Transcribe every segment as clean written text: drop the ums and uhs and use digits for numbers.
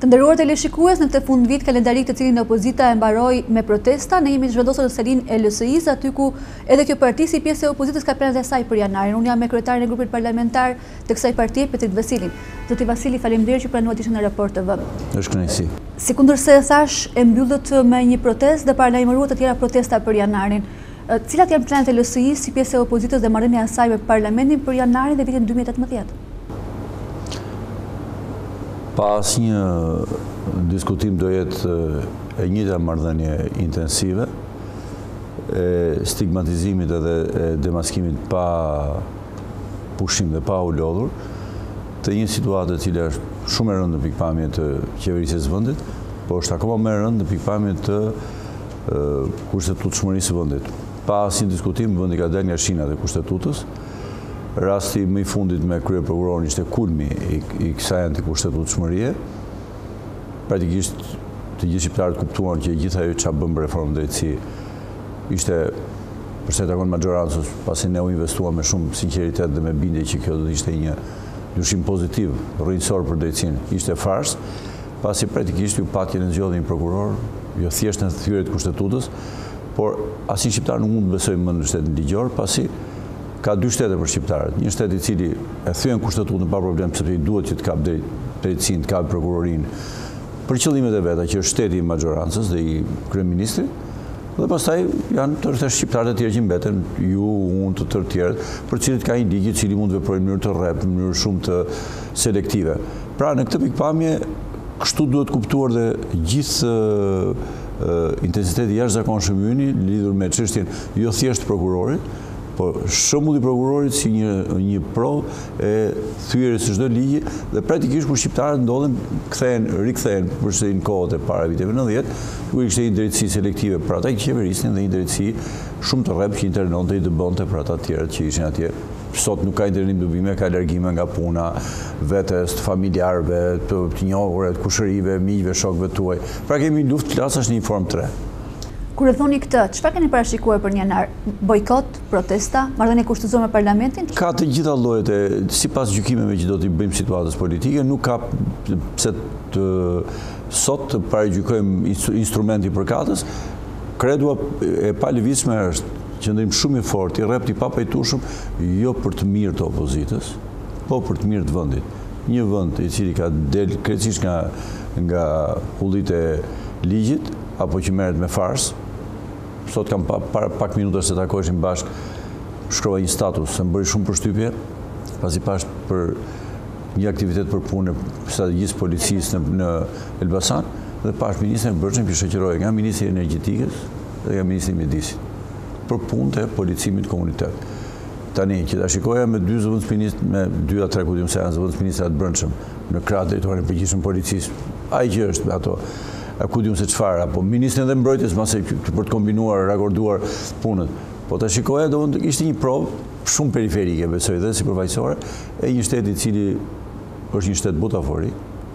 Të nderuar teleshikues, në këtë fund vit kalendarik të cilin opozita e mbaroi me protesta, ne jemi zhvendosur në salinë e LSI-s, aty ku edhe kjo parti si pjesë e opozitës ka planet e saj për janarin. Unë jam me kryetarin e grupit parlamentar të kësaj partie, Petrit Vasilin. Zoti Vasili, faleminderit që pranuat ishte në Raport TV. Është kënaqësi. Si kundërse thash, e mbyllët me një protestë dhe paralajmëruat të tjera protesta për janarin. Cilat janë planet e LSI-s si pjesë e opozitës dhe marrëdhënia e saj me parlamentin për janarin dhe vitin 2018? Pas një diskutim do jetë e njëjta marrëdhënie intensive, e stigmatizimit edhe e demaskimit pa pushim dhe pa u lodhur, të një situatë e cila është shumë e rëndë në pikpamje të qeverisë së vendit, por është akoma më e rëndë në pikpamje të kushtetutshmërisë së vendit. Pa asnjë diskutim, vendi ka dalë nga shinat e kushtetutës. Rasti më i fundit me kryeprokurorin ishte kulmi i kësaj antikushtetueshmërie. Praktikisht të gjithë shqiptarët kuptuan që gjithë ajo çfarë bën për reformë drejtësi ishte për sa i takon majorancës, pasi ne u investuam me shumë sinqeritet dhe me bindje që kjo do të ishte një ndryshim pozitiv, rrënjësor për drejtësinë. Ishte fars, pasi praktikisht ju patje në zgjodhje një prokuror, jo thjesht në thyrjet e kushtetutës, por asnjë shqiptar nuk mund të besojë më në shtetin ligjor, pasi ka dy shtete për shqiptarët. Një shtet i cili e thyen kushtetutën pa problem sepse i duhet që të kapë drejtësinë, të kapë prokurorinë për qëllimet e veta, që është shteti i majorancës dhe i kryeministrit, dhe pastaj janë të rreth shqiptarët e tjerë që mbeten, ju, unë, të tërë tjerët, për cilët ka një ligj i cili mund të veprojë në mënyrë të rreptë, në mënyrë shumë të selektive. Pra në këtë pikpamje, kështu duhet kuptuar dhe gjithë intensiteti jashtëzakonshëm i yni lidhur me çështjen jo thjesht prokurorit, por shembulli i prokurorit si një provë e thyerjes së çdo ligji dhe praktikisht kur shqiptarët ndodhen rikthehen përse në kohët e para viteve 90, ku ishte një drejtësi selektive për ata që qeverisnin dhe një drejtësi shumë të rreptë që internonte i dëbonte për ata të tjerë që ishin atje. Sot nuk ka internim dubime, ka largime nga puna, vetes, të familjarëve, të njohurve, të kushërive, miqve, shokëve tuaj. Pra kemi luftë klasash në një formë 3. Kur e thoni këtë, çfarë keni parashikuar për një janar? Bojkot, protesta, marrëdhënie kushtëzuar me parlamentin? Ka të gjitha llojet e sipas gjykimeve që do t'i bëjmë situatës politike, nuk ka pse sot të paragjykojmë instrumenti përkatës. Kredua e palëvizshme është qëndrim shumë i fortë, i rrept, i papajtueshëm, jo për të mirë të opozitës, po për të mirë të vendit. Një vend i cili ka del krejtësisht nga hullit e ligjit, apo që merret me fars. Sot kam pak minuta se takoheshim bashkë, shkrova një status, se më bëri shumë përshtypje, pasi pash për një aktivitet për punë strategjisë policisë në Elbasan, dhe pash ministrin e Brendshëm që shoqëroi nga ministri i energjetikës dhe nga ministri i mjedisit për punë të policimit komunitet. Tani që ta shikoja me dy zëvendësministë, me 2 a 3 ku diun se janë zëvendësministra të brendshëm në krah drejtorin e përgjithshëm policisë, ai që është me ato ku diun se çfarë, apo ministrin dhe mbrojtjes mase për të kombinuar, rakorduar punët. Po ta shikoja do ishte një provë shumë periferike, besoj dhe si përfaqësore, e një shteti i cili është një shtet butafori,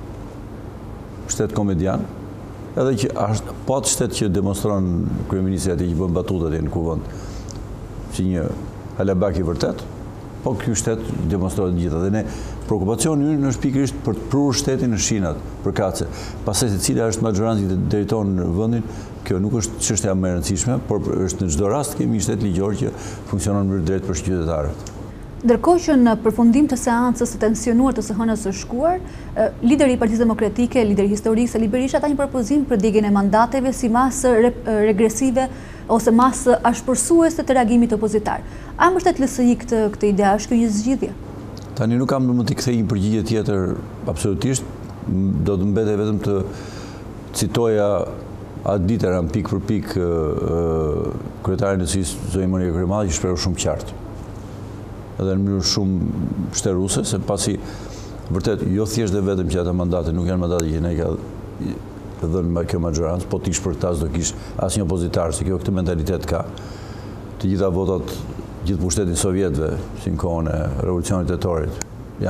shtet komedian, edhe që është po atë shtet që demonstron kryeministri aty që bën batutat në kuvend, si një halabak i vërtet, po ky shtet demonstrohet në gjitha. Dhe ne preokupacioni ynë është pikërisht për të prurë shtetin në shinat përkatëse. Pastaj se cila është majoranca që drejton vendin, kjo nuk është çështja më e rëndësishme, por është në çdo rast kemi një shtet ligjor që funksionon në mënyrë drejtë për qytetarët. Ndërkohë që në përfundim të seancës së tensionuar të së hënës së shkuar, lideri i Partisë Demokratike, lideri historik Sali Berisha ka një propozim për djegjen e mandateve si masë regresive ose masë ashpërsuese të reagimit opozitar. A mbështet LSI këtë ide? Është kjo një zgjidhje? Tani nuk kam më të kthej një përgjigje tjetër absolutisht, do të mbetet vetëm të citoja atë ditë pik për pik kryetarin e LSI-s zonjë Monika Kryemallë që shprehu shumë qartë. Edhe në mënyrë shumë shtëruse, se pasi vërtet jo thjesht dhe vetëm që ata mandate nuk janë mandate që ne ka dhënë kjo majorancë, po tish për këta s'do kish asnjë opozitar, se kjo këtë mentalitet ka. Të gjitha votat, gjithë pushtetin sovjetëve, si në kohën e revolucionit tetorit,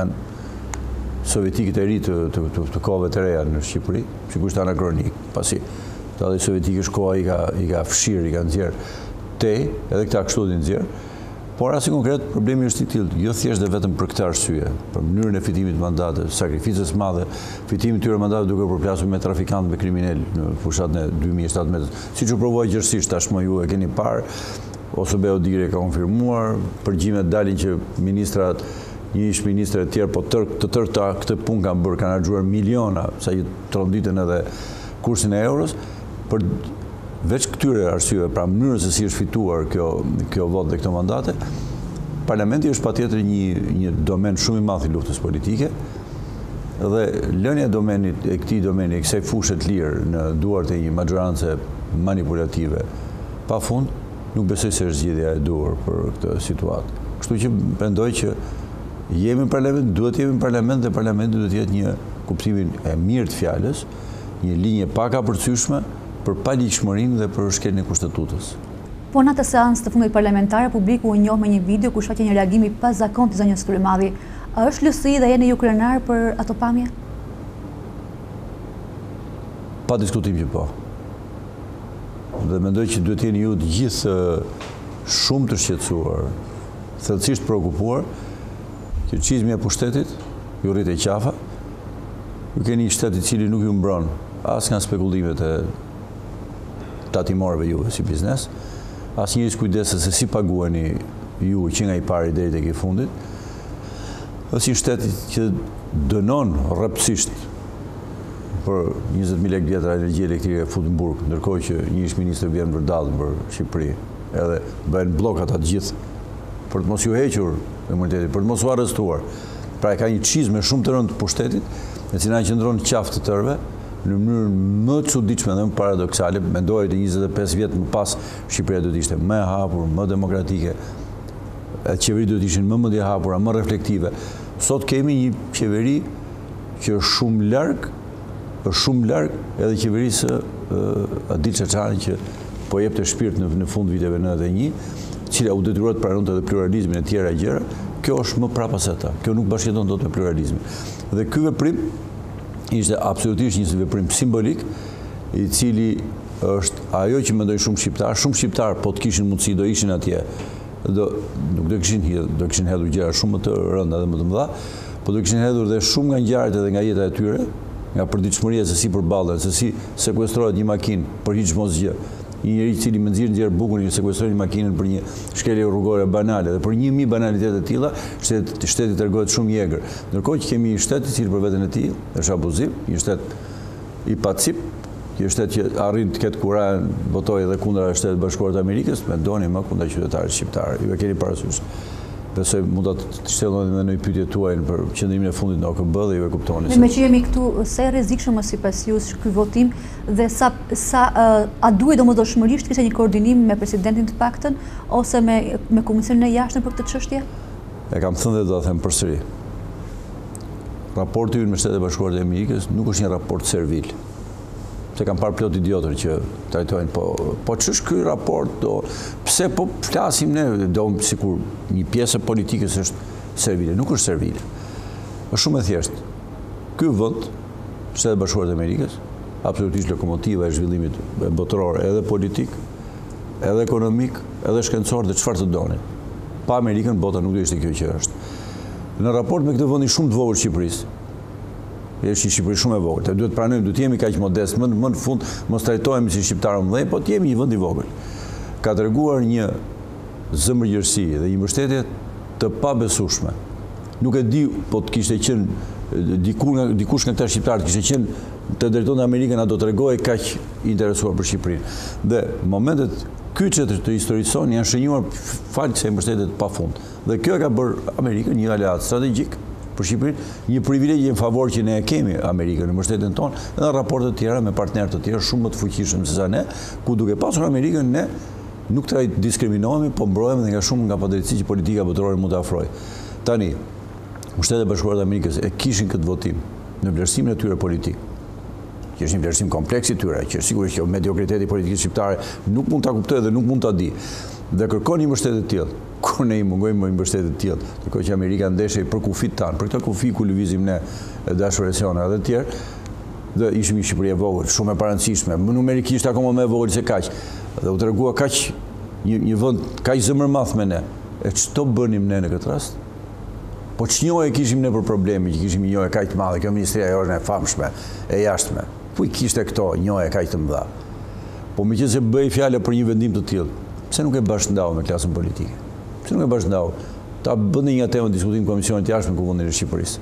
janë sovjetikët e ri të kohëve të reja në Shqipëri, sigurisht anakronik, pasi ta dhe sovjetikësh koha i ka fshirë, i ka nxjerrë tej, edhe këta kështu di nxjerrë. Por rasti konkret, problemi është i tillë, jo thjesht dhe vetëm për këtë arsye, për mënyrën e fitimit të mandateve, sakrificës madhe, fitimit tyre mandateve duke përplasur me trafikantëve kriminal në fushatën e 2017. Siç u provoi gjërësisht tashmë ju e keni parë, ose Beodire ka konfirmuar, përgjimet dalin që ministrat, një ish ministre të tjerë, po të tërë këtë punë kanë harxuar miliona, sa i tronditën edhe kursin e euros, për veç këtyre arsyeve, pra mënyrën se si është fituar kjo votë dhe këto mandate, Parlamenti është patjetër një domen shumë i madh i luftës politike, dhe lënia e këtij domeni, e kësaj fushë të lirë në duart e një maxhorancë manipulative pafund, nuk besoj se është zgjedhja e duhur për këtë situatë. Kështu që mendoj që jemi në parlament, duhet jemi në parlament dhe parlamenti duhet jetë një kuptimin e mirë të fjalës, një linje pak apërcyeshme për paligjshmërinë dhe për shkeljen e kushtetutës. Po në atë seancë të fundit parlamentare, publiku u njoh me një video ku shfaqej një reagim i pazakontë të zonjës Krymadhi. A është lësi dhe jeni ju krenar për ato pamje? Pa diskutim që po. Dhe mendoj që duhet jeni ju të gjithë shumë të shqetësuar, thellësisht preokupuar, që çizmi e pushtetit ju rrit e qafa, ju keni një shtet i cili nuk ju mbron as nga spekulimet e tatimorëve juve si biznes, as njëri s'kujdeset se si paguani ju që nga i pari deri tek i fundit, është një shtet që dënon rreptësisht për 20.000 lekë vjetra energji elektrike fut në burg, ndërkohë që një ish ministër vjen vërdall për Shqipëri, edhe bëhen bllokat atë gjithë për të mos ju hequr imunitetin, për të mos u arrestuar. Pra e ka një çizme shumë të rëndë të pushtetit, e cila qëndron qafë të tërve, në mënyrë më të çuditshme dhe më paradoksale. Mendoj të 25 vjet më pas Shqipëria do të ishte më e hapur, më demokratike, qeveritë do të ishin më mendje hapura, më reflektive. Sot kemi një qeveri që është shumë larg edhe qeverisë Adil Çaçani që po jepte shpirt në fund viteve 91, cila u detyruar të pranonte edhe pluralizmin e tjera gjëra. Kjo është më prapa se ata. Kjo nuk bashkëjeton dot me pluralizmin. Dhe ky veprim ishte absolutisht një veprim simbolik, i cili është ajo që mendoj shumë shqiptar po të kishin mundësi do ishin atje, nuk do kishin hedhur gjëra shumë më të rënda dhe më të mëdha, po do kishin hedhur dhe shumë nga ngjarjet edhe nga jeta e tyre, nga përditshmëria se si përballen, se si sekuestrohet një makinë për hiç mos gjë. Një njeri i cili me nxjerr bukën i sekuestroi një makinën për një shkelje rrugore banale dhe për 1000 banalitete të tilla, shteti tregohet shumë i egër. Ndërkohë që kemi një shtet i cili për veten e tij është abuziv, një shtet i pacip, një shtet që arrin të ketë kurajë votojë edhe kundër Shtetit Bashkuar të Amerikës, mendoni më kundër qytetarëve shqiptarë. Ju e keni parasysh. Besoj mund të shtelloni me një pyetje tuaj për qëndrimin e fundit në OKB dhe ju e kuptoni. Me që jemi këtu, sa e rrezikshëm është sipas jush ky votim dhe a duhet domosdoshmërisht kishte një koordinim me presidentin të paktën ose me komisionin e jashtëm për këtë çështje? E kam thënë dhe do ta them përsëri. Raporti ynë me Shtetet Bashkuara të Amerikës nuk është një raport servil. Se kam parë plot idiotër që trajtojnë, po ç'është ky raport, pse po flasim ne, sikur një pjesë politikës është servile, nuk është servile. Është shumë e thjeshtë. Ky vend, Shtetet Bashkuara të Amerikës, absolutisht lokomotiva e zhvillimit botëror, edhe politik, edhe ekonomik, edhe shkencor dhe çfarë të doni. Pa Amerikën bota nuk do ishte kjo që është. Në raport me këtë vendin shumë të vogël Shqipërisë, është një Shqipëri shumë e vogël. Duhet pranojmë, duhet jemi kaq modest, më në fund mos trajtohemi si shqiptarë mëdhenj, po të jemi një vend i vogël. Ka treguar një zëmërgjërsi dhe një mbështetje të pabesueshme. Nuk e di, po të kishte qenë dikush nga këta shqiptarë kishte qenë të drejtonte Amerikën, a do t'rregojë kaq interesuar për Shqipërinë. Dhe momentet kyçe të historisë sonë janë shënjuar fal kësaj mbështetje të pafund. Dhe kjo e ka bërë Amerikën një aleat strategjik për Shqipërinë, një privilegje në favor që ne e kemi Amerikën në mbështetjen tonë, edhe raporte të tjera me partnerë të tjerë shumë më të fuqishëm se sa ne, ku duke pasur Amerikën ne nuk diskriminohemi, po mbrohemi dhe nga shumë nga padrejtësi që politika botërore mund të afrojë. Tani, Shtetet Bashkuara të Amerikës e kishin këtë votim në vlerësimin e tyre politik, që është një vlerësim kompleks i tyre, që sigurisht që mediokriteti i politikës shqiptare nuk mund ta kuptojë dhe nuk mund ta di. Dhe kërkon një mbështetje të tillë. Kur ne i mungojmë një mbështetje të tillë, ndërkohë që Amerika ndeshej për kufit tanë, për këtë kufi ku lëvizim ne dashurësiona dhe të tjerë, dhe ishim një Shqipëri e vogël, shumë e parancishme, numerikisht akoma më e vogël se kaq. Dhe u tregua kaq një vend kaq zëmërmath me ne. E ç'to bënim ne në këtë rast? Po ç'njohje kishim ne për problemi, që kishim një njohje kaq të madhe, kjo Ministria e Jashtme e famshme, e jashtme. Ku i kishte këto njohje kaq të mëdha? Po meqenëse bëj fjalë për një vendim të tillë, pse nuk e bashkëndau me klasën politike? Pse nuk e bashkëndau? Ta bëni një temë diskutim Komisionit të Jashtëm Kuvendit të Shqipërisë.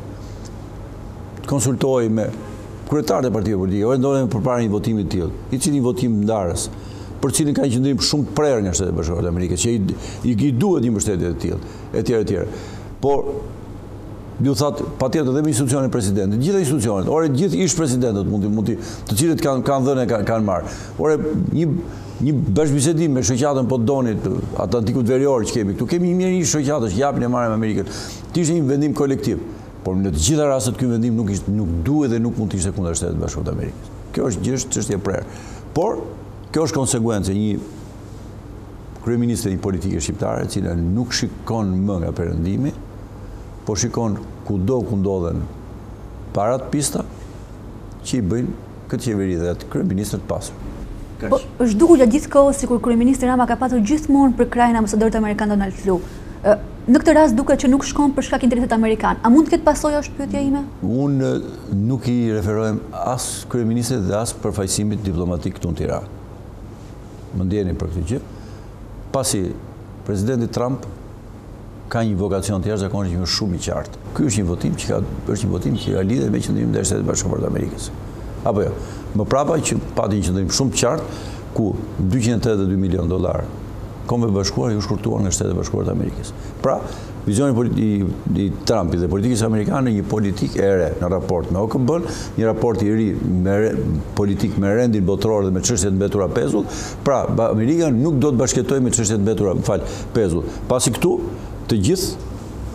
Të konsultoj me kryetarët e partive politike, ose ndodhen përpara një votimi të tillë, i cili votim ndarës, për cilin ka një qëndrim shumë të prerë nga Shtetet Bashkuara të Amerikës, që i duhet një mbështetje të tillë, etj. Por ju thatë patjetër edhe me institucionin e presidentit, gjitha institucionet, ore gjithë ish presidentët të cilët kanë dhënë kanë marrë. Ore një bashkëbisedim me shoqatën po donit Atlantikut Verior që kemi këtu, kemi një mirë shoqatë që japin e marrin me Amerikën. Të ishte një vendim kolektiv. Por në të gjitha rastet ky vendim nuk duhet dhe nuk mund të ishte kundër Shtetit Bashkuar të Amerikës. Kjo është çështje prerë. Por kjo është konsekuencë një kryeministri një politike shqiptare, e cila nuk shikon më nga perëndimi, po shikon kudo ku ndodhen parat pista që i bëjnë këtë qeveri dhe atë kryeministër të pasur. Po është dukur gjatë gjithë kohës sikur kryeministri Rama ka pasur gjithmonë për krajin ambasadorit amerikan Donald Trump. Në këtë rast duket që nuk shkon për shkak interesit amerikan. A mund të ketë pasojë është pyetja ime? Unë nuk i referohem as kryeministrit dhe as përfaqësimit diplomatik këtu në Tiranë. Më ndjeni për këtë gjë. Pasi presidenti Trump ka një vokacion të jashtëzakonshëm shumë i qartë. Ky është një votim që ka lidhje me qëndrimin e Shtetit Bashkuar të Amerikës. Apo jo. Më prapa që pati një qëndrim shumë të qartë ku $282 milion Kombeve Bashkuara i u shkurtuar nga Shtetet Bashkuara të Amerikës. Pra, vizioni i Trumpit dhe politikës amerikane një politikë e re në raport me OKB-n, një raport i ri politik me rendin botëror dhe me çështjet mbetura pezull. Pra, Amerika nuk do të bashkëtojë me çështjet mbetura, pezull. Pasi këtu të gjithë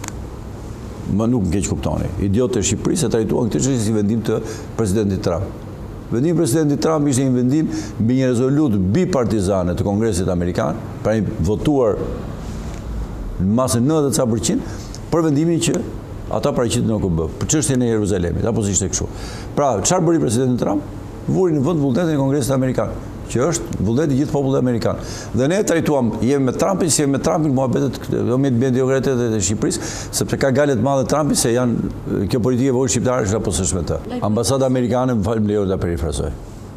nuk më keq kuptoni. Idiotë e Shqipërisë e trajtuan këtë çështje si vendim të presidentit Trump. Vendimi i presidentit Trump ishte një vendim mbi një rezolutë bipartizane të Kongresit Amerikan, pra një votuar në masën 90% për vendimin që ata paraqitin në OKB, për çështjen e Jeruzalemit, apo si ishte kështu. Pra, çfarë bëri presidenti Trump? Vuri në vend vullnetin e Kongresit Amerikan, që është vullneti i gjithë popullit amerikan. Dhe ne trajtuam, jemi me Trumpin, si jemi me Trumpin, muhabetet me mediokratet e Shqipërisë, sepse ka galet madhe Trumpi se janë kjo politike vogël shqiptare është apo s'është me të. Ambasada amerikane, më falë, më lejo ta perifrazoj.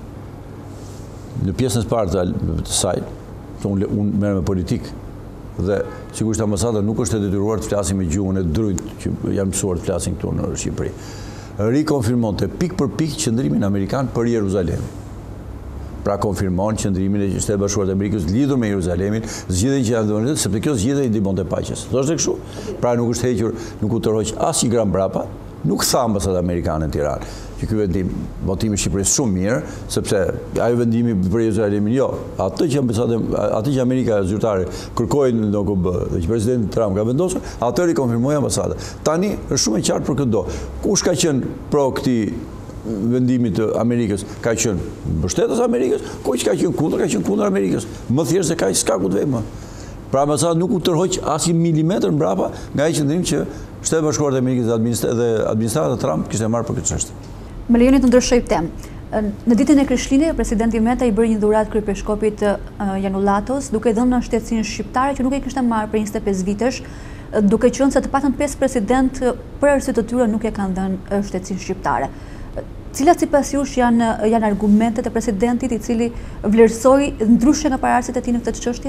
Në pjesën e parë të saj, unë merrem me politikë dhe sigurisht ambasada nuk është e detyruar të flasim me gjuhën e drujt që janë mësuar të flasin këtu në Shqipëri. Rikonfirmonte pikë për pikë qëndrimin amerikan për Jeruzalemin. Pra konfirmon qëndrimin e Shtetit Bashkuar të Amerikës lidhur me Jeruzalemin, zgjidhjen që janë sepse kjo zgjidhje i ndihmonte paqes. Thoshte kështu. Pra nuk është hequr, nuk u tërhoq as një gram brapa, nuk tha ambasada amerikane në Tiranë. Që ky vendim, votimi i Shqipërisë shumë mirë, sepse ajo vendimi për Jeruzalemin jo. Atë që Amerika zyrtare kërkoi në OKB dhe që presidenti Trump ka vendosur, atë rikonfirmoi ambasada. Tani është shumë e qartë për këtë do. Kush ka qenë pro këtij vendimit të Amerikës, ka qenë mbështetës Amerikës, kush ka qenë kundër Amerikës. Më thjesht se kaq s'ka ku të vej më. Pra ambasada nuk u tërhoq as një milimetër mbrapa nga ai qëndrim që Shtetet Bashkuara të Amerikës dhe administrata Trump kishte marrë për këtë çështje. Më lejoni të ndryshoj temë. Në ditën e Krishtlindjeve, presidenti Meta i bëri një dhuratë kryepeshkopit Janullatos, duke dhënë shtetësinë shqiptare që nuk e kishte marrë për 25 vitesh, duke qenë se të patën 5 president për arsye të tyre nuk e kanë dhënë shtetësinë shqiptare. Cilat sipas jush janë argumentet e presidentit i cili vlerësoi ndryshe nga paraqesit e tij në këtë çështje?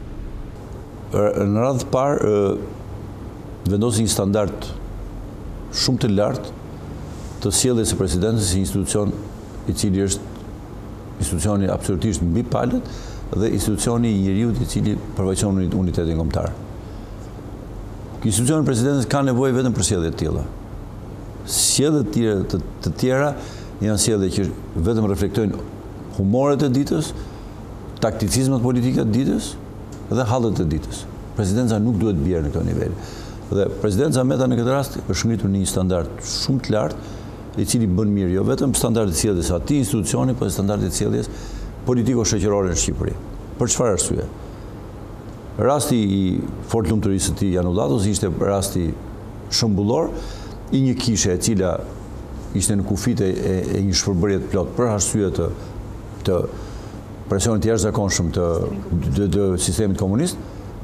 Në radhë të parë vendosi një standard shumë të lartë të sjelljes së presidentit si institucion i cili është institucioni absolutisht mbi palët dhe institucioni i njeriut i cili përfaqëson unitetin kombëtar. Institucioni i presidentit ka nevojë vetëm për sjellje të tilla. Sjelljet të tjera janë sjellje që vetëm reflektojnë humoret e ditës, takticizmat politike të ditës dhe hallet e ditës. Presidenca nuk duhet bjerë në këto nivel. Dhe presidenca Meta në këtë rast është ngritur në një standard shumë të lartë, i cili bën mirë jo vetëm standardit të sjelljes së atij institucioni, por standardit të sjelljes politiko-shoqërore në Shqipëri. Për çfarë arsye? Rasti i fort lumturisë së tij Janullatos ishte rasti shembullor i një kishe e cila ishte në kufite e një shpërbërje të plot për arsye të presionit të jashtëzakonshëm të sistemit komunist,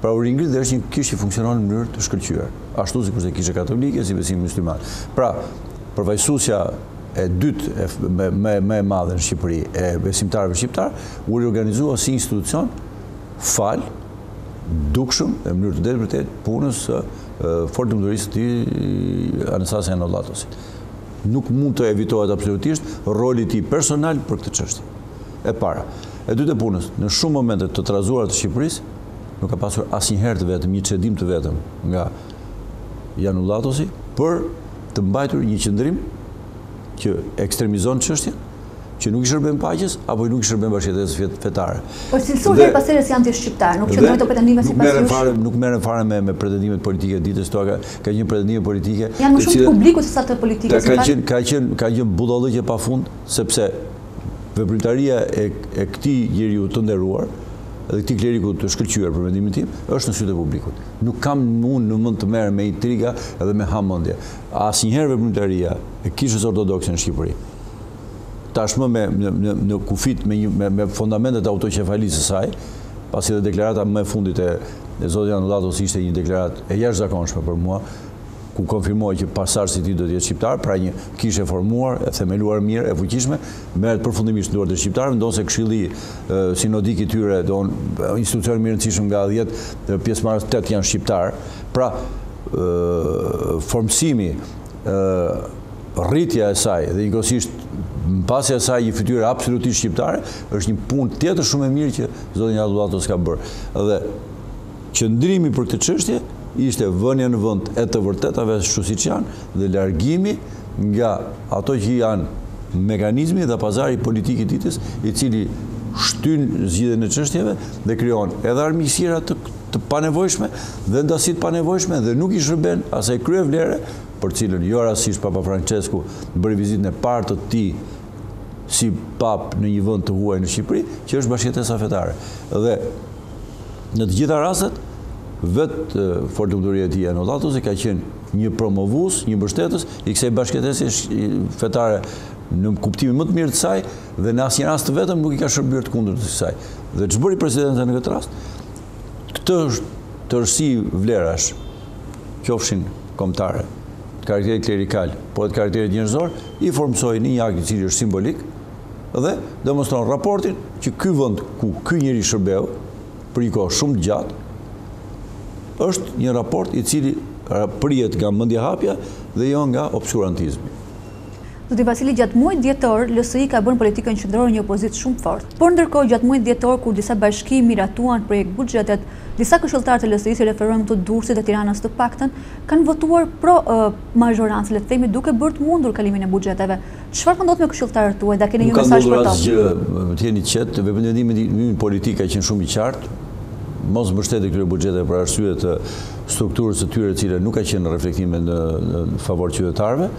Pra u ringrit dhe është një kishë që funksionon në mënyrë të shkëlqyer. Ashtu si kurse kishë katolike, si besimi musliman. Pra, përfaqësuesja e dytë me e madhe në Shqipëri e besimtarëve shqiptar u riorganizua si institucion fal dukshëm në mënyrë të drejtë punës së fortdëmturisë të tij Anastasi Janollatosit. Nuk mund të evitohet absolutisht roli i tij personal për këtë çështje. E para. E dytë e punës, në shumë momente të trazuara të Shqipërisë, nuk ka pasur asnjëherë të vetëm një çedim të vetëm nga Janollatosi për të mbajtur një qëndrim që ekstremizon çështjen, që nuk i shërben paqes apo nuk i shërben bashkëjetesës fetare. Por cilësor deri pasërës janë të shqiptar, nuk qëndrojnë të pretendime sipas jush. Nuk merren fare me pretendimet politike ditës toka, ka një pretendime politike. Janë më shumë të publikut se sa të politikës. Ka qenë budallëqe pafund, sepse veprimtaria e këtij njeriu të nderuar dhe këtij kleriku të shkëlqyer për mendimin tim është në sytë e publikut. Nuk kam unë në mend të merrem me intriga edhe me hamendje. Asnjëherë veprimtaria e Kishës Ortodokse në Shqipëri tashmë në kufit me fundamentet e autoqefalisë së saj, pasi dhe deklarata më e fundit e zotit Janollatos ishte një deklaratë e jashtëzakonshme për mua, ku konfirmoi që pasardhësi i tij do të jetë shqiptar, pra një kishë e formuar, e themeluar mirë, e fuqishme, merret përfundimisht në dorë të shqiptarëve, ndonse Këshilli Sinodik i tyre, institucioni më i rëndësishëm nga 10 pjesëmarrës 8 janë shqiptar. Pra, formësimi, rritja e saj dhe njëkohësisht mbasja e saj një fytyrë absolutisht shqiptare është një punë tjetër shumë e mirë që zoti Janollatos ka bërë. Dhe qëndrimi për këtë çështje ishte vënia në vend e të vërtetave ashtu siç janë dhe largimi nga ato që janë mekanizmi dhe pazari politik i ditës, i cili shtyn zgjidhjen e çështjeve dhe krijon edhe armiqësira të panevojshme dhe ndasi të panevojshme dhe nuk i shërben asaj kryevlere për cilën jo rastësisht Papa Francesku bëri vizitën e parë të tij si pap në një vend të huaj në Shqipëri, që është bashkëjetesa fetare. Dhe në të gjitha rastet, vetë fortdëmturia e tij Janollatosi ka qenë një promovues, një mbështetës i kësaj bashkëjetese fetare në kuptimin më të mirë të saj dhe në asnjë rast të vetëm nuk i ka shërbyer të kundërt të saj. Dhe ç'bëri presidenti në këtë rast? Këtë tërësi vlerash, qofshin kombëtare, karakterit klerikal, po edhe karakterit njerëzor, i formsoi në një akt i cili është simbolik dhe demonstron raportin që ky vend ku ky njeri shërbeu për një kohë shumë të gjatë është një raport i cili prihet nga mendjehapja dhe jo nga obskurantizmi. Zoti Vasili, gjatë muajit dhjetor, LSI ka bërë politikën qendrore një opozitë shumë fortë. Por ndërkohë, gjatë muajit dhjetor, kur disa bashki miratuan projekt buxhetet, disa këshilltarë të LSI-s, referojmë këto Durrësit dhe Tiranës të paktën, kanë votuar pro mazhorancë, le të themi, duke bërë të mundur kalimin e buxheteve. Çfarë ka ndodhur me këshilltarët tuaj? Da keni një mesazh për ta? Të jeni qetë, vendimi politik ka qenë shumë i qartë. Mos mbështetje këtyre buxheteve për arsye të strukturës së tyre, e cila nuk ka qenë reflektime në favor qytetarëve.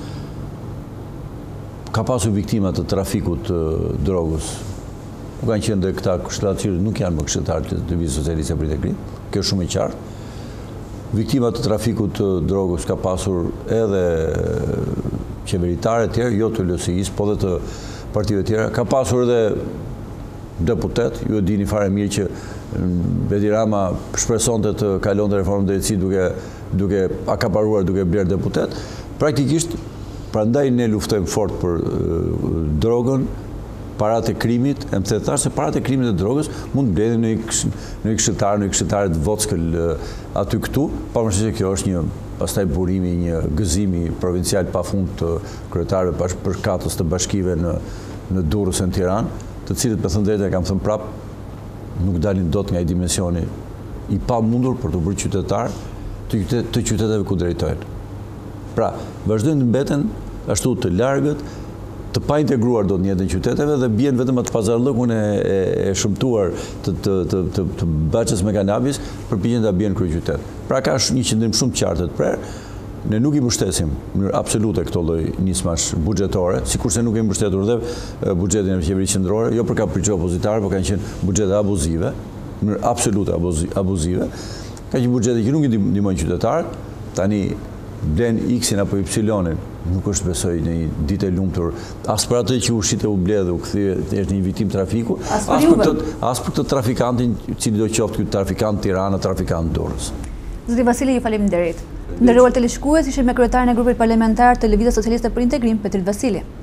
Ka pasur viktima të trafikut të drogës. Nuk kanë qenë dhe këta këshilltarë që nuk janë më këshilltarë të Lëvizjes Socialiste për Integrim, kjo është shumë e qartë. Viktima të trafikut të drogës ka pasur edhe qeveritare të tjerë, jo të LSI-s, po dhe të partive tjera. Ka pasur edhe deputet, ju e dini fare mirë që Edi Rama shpresonte të kalonte reformën drejtësi duke akaparuar, duke blerë deputet. Praktikisht, prandaj ne luftojmë fort për drogën, paratë e krimit, e më të thashë se paratë e krimit dhe drogës mund të bledhin në një këshilltarë të Vockël aty këtu, pavarësisht se kjo është një pastaj burimi, një gëzimi provincial pafund të kryetarëve përkatës të bashkive në Durrës e në Tiranë, të cilët me thënë drejtë kam thënë prapë, nuk dalin dot nga i dimensioni i pa mundur për të bërë qytetar të qyteteve ku drejtojnë. Pra, vazhdojnë të mbeten ashtu të largët, të pa integruar do të njëjtën qyteteve dhe bien vetëm atë pazarllëkun e shëmtuar të Baçës me kanabis përpiqen ta bien kryeqytet. Pra ka një qëndrim shumë të qartë të prerë. Ne nuk i mbështesim në mënyrë absolute këto lloj nismash buxhetore, sikurse nuk e mbështetur dhe buxhetin e qeverisë qendrore, jo për kapriço opozitare, por kanë qenë buxhete abuzive, në mënyrë absolute abuzive. Ka qenë buxhete që nuk i ndihmojnë qytetarët. Tani blen X-in apo Y-in, nuk është besoj në një ditë e lumtur, as për atë që ushqit e u ble dhe u këthye është një vitim trafiku, as për këtë trafikantin, cili do qoftë këtë trafikant Tirana, trafikant Durrës. Zoti Vasili, ju faleminderit. Nderuar teleshikues, ishim me kryetaren e grupit parlamentar të Lëvizjes Socialiste për Integrim, Petril Vasili.